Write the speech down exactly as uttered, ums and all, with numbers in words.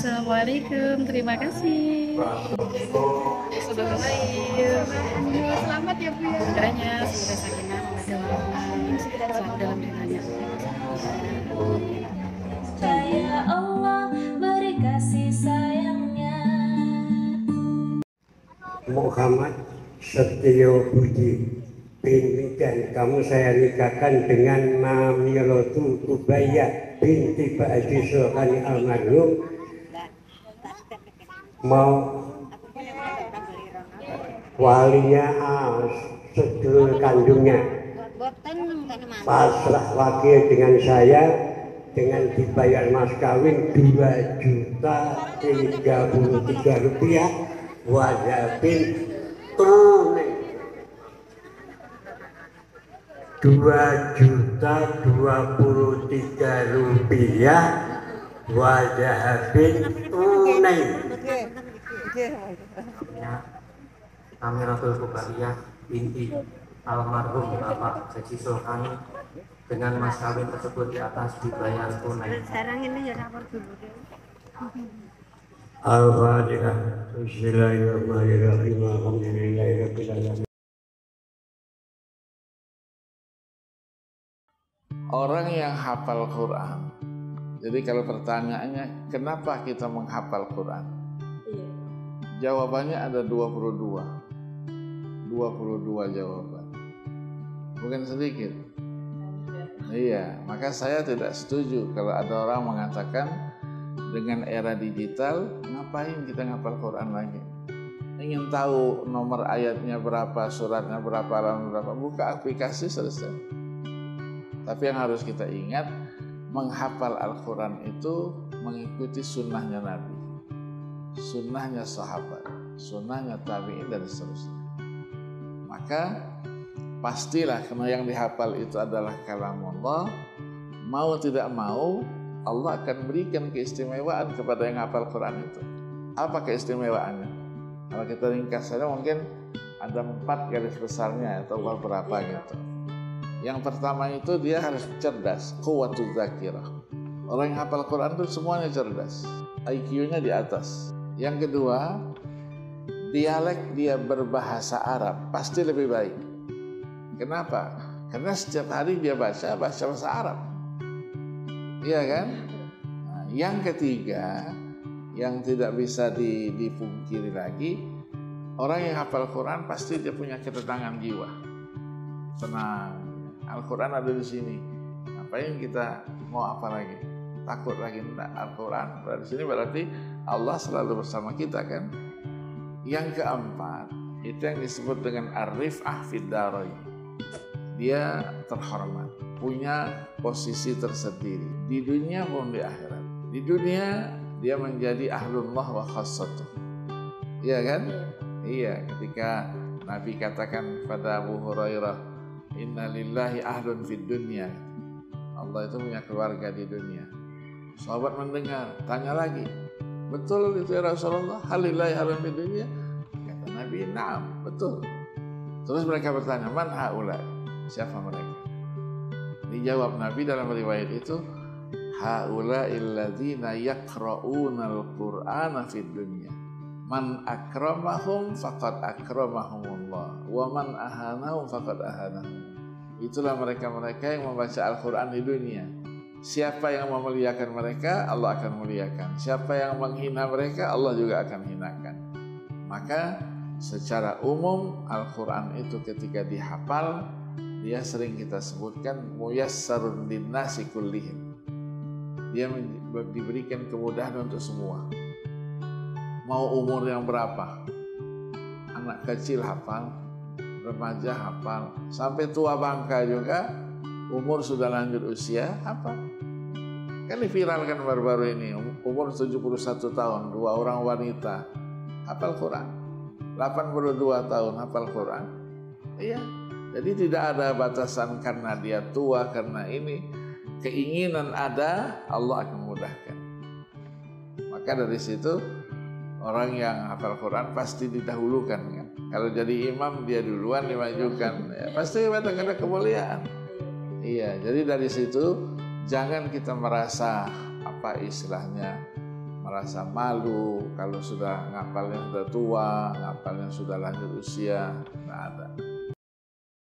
Assalamualaikum, terima kasih. Sudah baik. Selamat ya Bu ya. Kiranya semoga sakinah mawaddah warahmah selalu dalam ridhonya. Ya Allah beri kasih sayangnya. Muhammad Setio Budi binti dan kamu saya nikahkan dengan Namilotu Ubayyah binti Ba'di Sulkani almarhum. Mau walinya ah, sedulur kandungnya pasrah wakil dengan saya dengan dibayar mas kawin dua juta tiga puluh tiga rupiah wajibin tunai dua juta dua puluh tiga rupiah wajibin tunai. Amiratul Kubariyah binti almarhum Bapak Haji Sulkani dengan mas kawin tersebut di atas dibayar tunai. Sekarang ini ya rapor dulu deh. Al-Fatihah. Bismillahirrahmanirrahim. Alhamdulillahirabbil alamin. Orang yang hafal Quran. Jadi kalau pertanyaannya kenapa kita menghafal Quran? Iya. Jawabannya ada dua puluh dua. dua puluh dua jawaban. Bukan sedikit. Iya, maka saya tidak setuju kalau ada orang mengatakan dengan era digital ngapain kita ngapal Quran lagi? Ingin tahu nomor ayatnya berapa, suratnya berapa, halaman berapa, buka aplikasi selesai. Tapi yang harus kita ingat, menghafal Al-Quran itu mengikuti sunnahnya Nabi, sunnahnya sahabat, sunnahnya tabi'in dan seterusnya. Maka pastilah karena yang dihafal itu adalah kalamullah, mau tidak mau Allah akan berikan keistimewaan kepada yang hafal Quran itu. Apa keistimewaannya? Kalau kita ringkas saja mungkin ada empat garis besarnya atau beberapa gitu. Yang pertama itu dia harus cerdas, quwwatul dzakirah. Orang yang hafal Quran itu semuanya cerdas, I Q-nya di atas. Yang kedua, dialek dia berbahasa Arab pasti lebih baik. Kenapa? Karena setiap hari dia baca bahasa bahasa Arab. Iya kan? Nah, yang ketiga, yang tidak bisa dipungkiri lagi, orang yang hafal Quran pasti dia punya ketenangan jiwa. Tenang, Al-Quran ada di sini. Ngapain kita mau apa lagi? Takut lagi enggak? Al-Quran berada di sini berarti Allah selalu bersama kita kan? Yang keempat, itu yang disebut dengan ar-rif'ah fid darain. Dia terhormat, punya posisi tersendiri di dunia maupun di akhirat. Di dunia dia menjadi ahlullah wa khassatuh. Iya kan? Iya, ketika Nabi katakan pada Abu Hurairah, inna lillahi ahlun fid dunya. Allah itu punya keluarga di dunia. Sahabat mendengar, tanya lagi, betul itu ya Rasulullah, halillahi ahlun fid dunya? Kata Nabi, na'am, betul. Terus mereka bertanya, man haula? Siapa mereka? Dijawab Nabi dalam riwayat itu, haula illadzina yaqra'una al-Qur'ana fid dunya. Man akramahum faqad akramahumullah wa man ahanahum faqad ahanahum. Itulah mereka-mereka yang membaca Al-Quran di dunia. Siapa yang memuliakan mereka, Allah akan muliakan. Siapa yang menghina mereka, Allah juga akan hinakan. Maka secara umum Al-Quran itu ketika dihafal, dia sering kita sebutkan muyassarun linnasi kullihim. Dia diberikan kemudahan untuk semua. Mau umur yang berapa, anak kecil hafal, remaja hafal, sampai tua bangka juga, umur sudah lanjut usia hafal. Kan diviralkan baru-baru ini, umur tujuh puluh satu tahun, dua orang wanita hafal Quran, delapan puluh dua tahun hafal Quran. Iya, jadi tidak ada batasan karena dia tua, karena ini keinginan ada, Allah akan mudahkan. Maka dari situ orang yang hafal Quran pasti didahulukan kan. Kalau jadi imam dia duluan dimajukan, ya, pasti ada kemuliaan. Iya, jadi dari situ jangan kita merasa apa istilahnya merasa malu kalau sudah ngapalnya sudah tua, ngapalnya sudah lanjut usia, nggak ada.